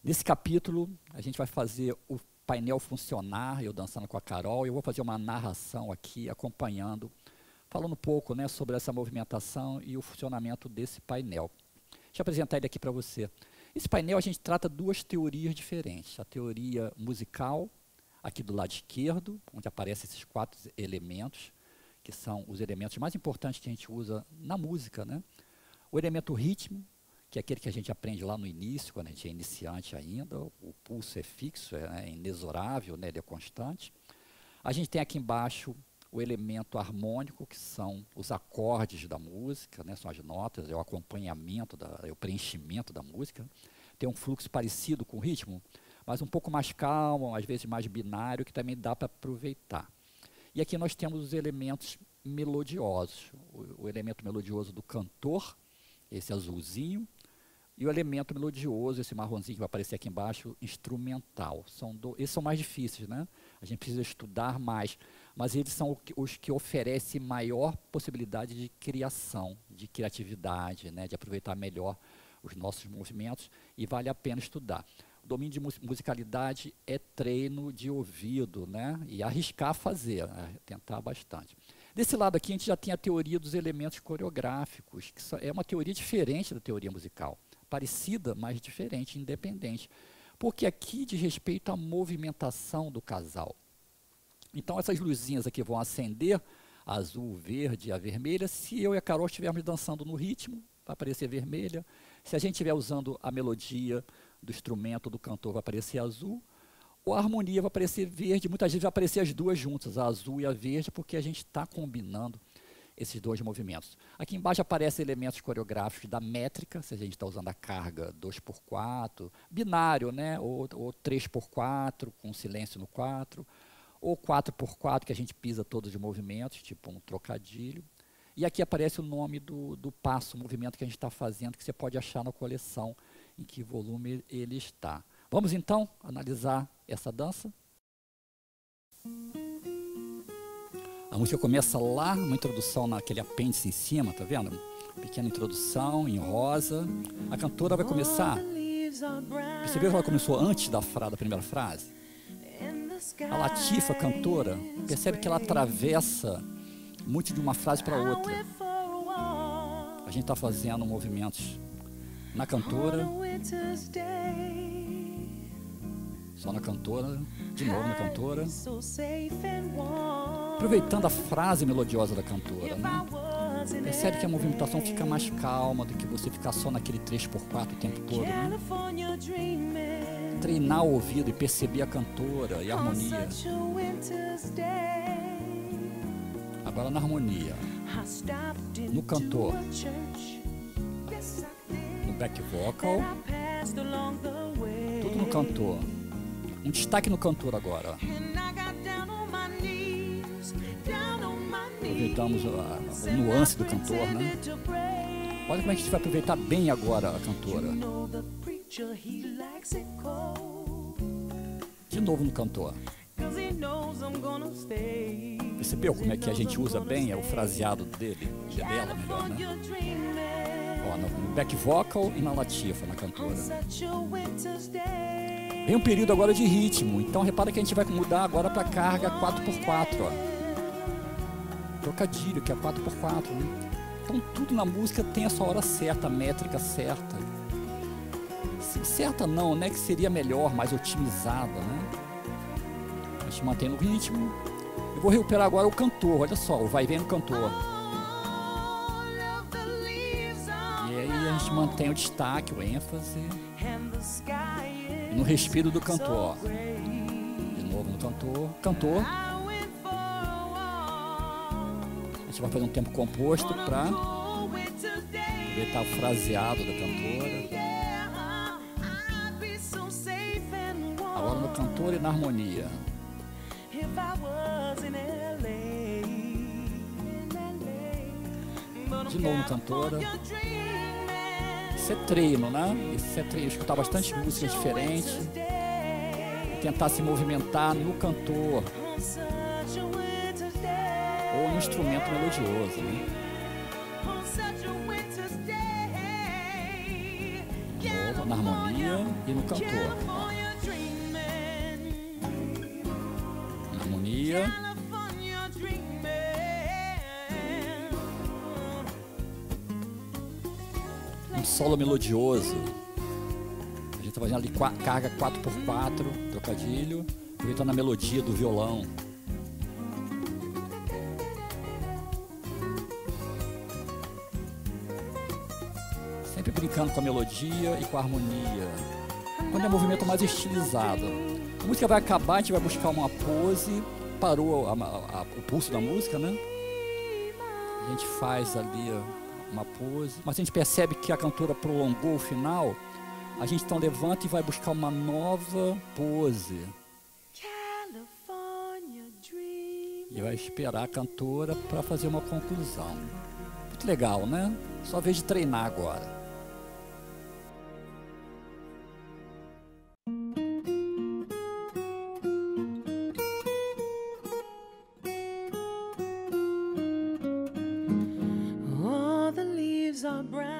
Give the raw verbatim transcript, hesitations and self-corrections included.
Nesse capítulo, a gente vai fazer o painel funcionar, eu dançando com a Carol, e eu vou fazer uma narração aqui, acompanhando, falando um pouco, né, sobre essa movimentação e o funcionamento desse painel. Deixa eu apresentar ele aqui para você. Esse painel a gente trata duas teorias diferentes. A teoria musical, aqui do lado esquerdo, onde aparecem esses quatro elementos, que são os elementos mais importantes que a gente usa na música, né? O elemento ritmo, que é aquele que a gente aprende lá no início, quando a gente é iniciante ainda, o pulso é fixo, é, é inexorável, né, ele é constante. A gente tem aqui embaixo o elemento harmônico, que são os acordes da música, né, são as notas, é o acompanhamento, da, é o preenchimento da música. Tem um fluxo parecido com o ritmo, mas um pouco mais calmo, às vezes mais binário, que também dá para aproveitar. E aqui nós temos os elementos melodiosos, o, o elemento melodioso do cantor, esse azulzinho, e o elemento melodioso, esse marronzinho que vai aparecer aqui embaixo, instrumental. São do, esses são mais difíceis, né? A gente precisa estudar mais, mas eles são os que oferecem maior possibilidade de criação, de criatividade, né? De aproveitar melhor os nossos movimentos, e vale a pena estudar. O domínio de musicalidade é treino de ouvido, né? E arriscar fazer, né? Tentar bastante. Desse lado aqui a gente já tem a teoria dos elementos coreográficos, que é uma teoria diferente da teoria musical. Parecida, mas diferente, independente. Porque aqui diz respeito à movimentação do casal. Então essas luzinhas aqui vão acender, a azul, verde e a vermelha. Se eu e a Carol estivermos dançando no ritmo, vai aparecer vermelha. Se a gente estiver usando a melodia do instrumento do cantor, vai aparecer azul. Ou a harmonia vai aparecer verde, muitas vezes vai aparecer as duas juntas, a azul e a verde, porque a gente está combinando esses dois movimentos. Aqui embaixo aparecem elementos coreográficos da métrica, se a gente está usando a carga dois por quatro, binário, né? ou, ou três por quatro, com silêncio no quatro, ou quatro por quatro, que a gente pisa todos os movimentos, tipo um trocadilho. E aqui aparece o nome do, do passo, o movimento que a gente está fazendo, que você pode achar na coleção, em que volume ele está. Vamos então analisar essa dança? A música começa lá, uma introdução naquele apêndice em cima, tá vendo? Pequena introdução em rosa. A cantora vai começar. Percebeu que ela começou antes da, fra, da primeira frase? A Latifa, a cantora, percebe que ela atravessa muito de uma frase para outra. A gente está fazendo movimentos na cantora, só na cantora, de novo na cantora, aproveitando a frase melodiosa da cantora, né? Percebe que a movimentação fica mais calma do que você ficar só naquele três por quatro o tempo todo, né? Treinar o ouvido e perceber a cantora e a harmonia. Agora na harmonia, no cantor, no back vocal, tudo no cantor. Um destaque no cantor agora. Aproveitamos a, a nuance do cantor, né? Olha como é que a gente vai aproveitar bem agora a cantora. De novo no cantor. Percebeu como é que a gente usa bem é o fraseado dele, dela, melhor, né? Ó, no back vocal e na latifa, na cantora. Vem um período agora de ritmo, então repara que a gente vai mudar agora para carga quatro por quatro, ó. Trocadilho, que é quatro por quatro, né? Então tudo na música tem a sua hora certa, a métrica certa. Certa não, né? Que seria melhor, mais otimizada, né? A gente mantém no ritmo. Eu vou recuperar agora o cantor, olha só, o vai e vem no cantor. E aí a gente mantém o destaque, o ênfase. E no respiro do cantor. De novo no cantor. Cantor. A gente vai fazer um tempo composto para aproveitar o fraseado da cantora. Agora no cantor e na harmonia. De novo no cantora. Isso é treino, né? Isso é treino, escutar bastante músicas diferentes. Tentar se movimentar no cantor. Ou no instrumento melodioso, né? De novo, na harmonia e no cantor. Ó. Na harmonia. Um solo melodioso. A gente está fazendo ali carga quatro por quatro, trocadilho, aproveitando a melodia do violão. Sempre brincando com a melodia e com a harmonia. Quando é um movimento mais estilizado. A música vai acabar, a gente vai buscar uma pose. Parou a, a, a, o pulso da música, né? A gente faz ali uma pose. Mas a gente percebe que a cantora prolongou o final. A gente então levanta e vai buscar uma nova pose. E vai esperar a cantora para fazer uma conclusão. Muito legal, né? Só vez de treinar agora. All the leaves are brown.